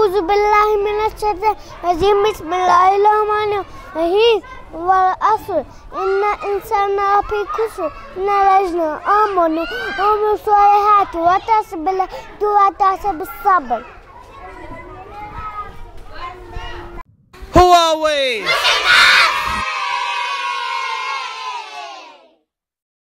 أعوذ بالله من الشيطان الرجيم بسم الله الرحمن الرحيم والعصر إن الإنسان لفي خسر إلا الذين آمنوا وعملوا الصالحات وتواصوا بالحق وتواصوا بالصبر. Huawei.